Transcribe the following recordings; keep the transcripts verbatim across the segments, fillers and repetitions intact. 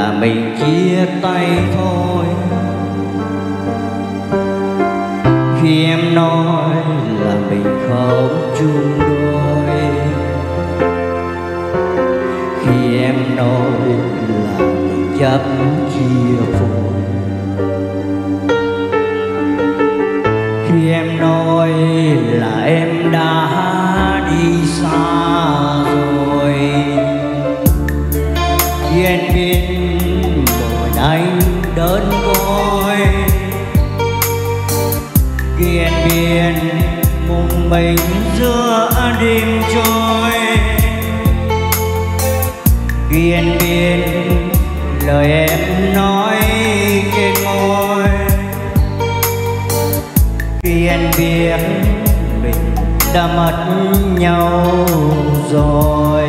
là mình chia tay thôi. Khi em nói là mình không chung đôi, khi em nói là mình chấp chia phôi, khi em nói là em đã đi xa rồi. Khi em biết một anh đơn côi, khi em biết một mình giữa đêm trôi, khi em biết lời em nói trên môi, khi em biết mình đã mất nhau rồi.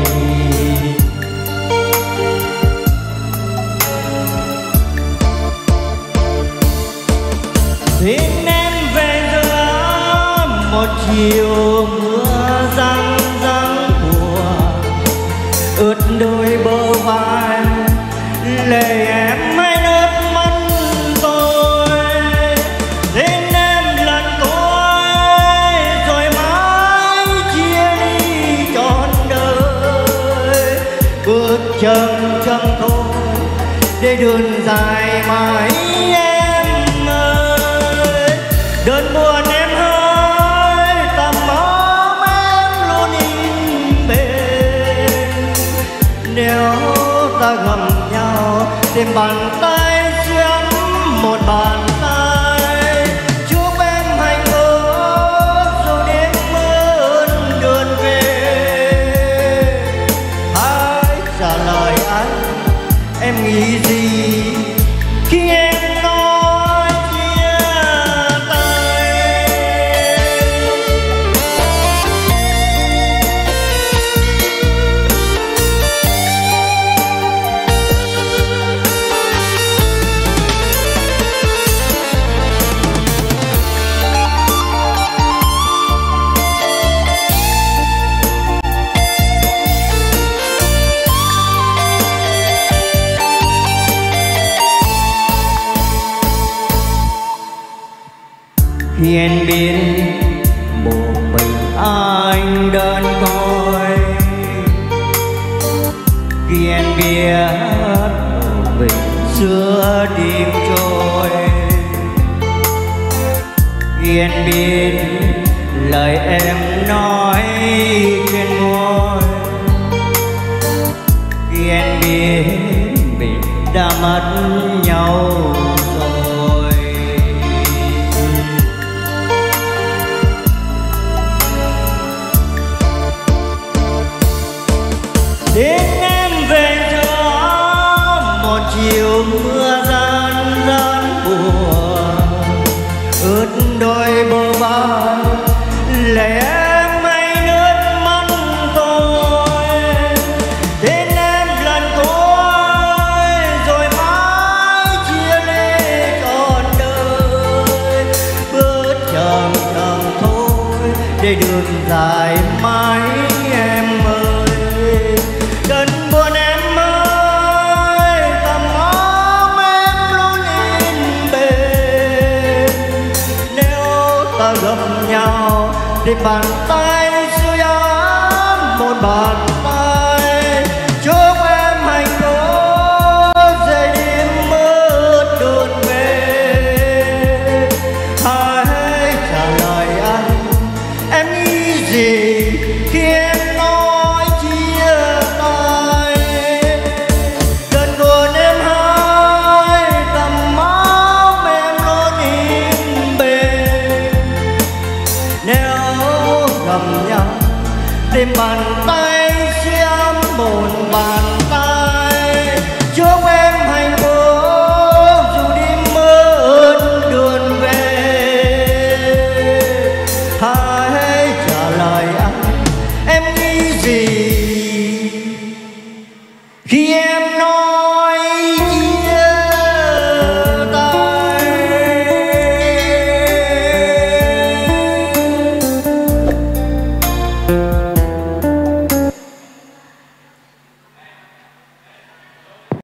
Xin em về giữa một chiều mưa răng răng mùa, ướt đôi bờ vai lệ em hay nước mắt tôi. Xin em lần cuối rồi mãi chia đi trọn đời, bước chân chân thôi để đường dài mãi. Đơn buồn em hơi tầm ấm em luôn in bên. Nếu ta gặp nhau tìm bàn tay xuyên một bàn tay, chúc em hạnh phúc dù đêm mưa đường về. Hãy trả lời anh, em nghĩ gì khi em khi em biết một mình anh đơn côi, khi em biết một mình giữa đêm trôi, khi em biết lời em nói trên môi, khi em biết mình đã mất nhau rồi. Đến em về giữa một chiều mưa gian gian buồn, ướt đôi bờ vai lệ em hay nước mắt tôi. Đến em lần cuối rồi mãi chia ly trọn đời, bước chậm chậm thôi để đường dài mãi em ơi. Đơn buồn em ơi tầm ấm em luôn in bên. Nếu ta gặp nhau thì bàn tay dưới ấm một bàn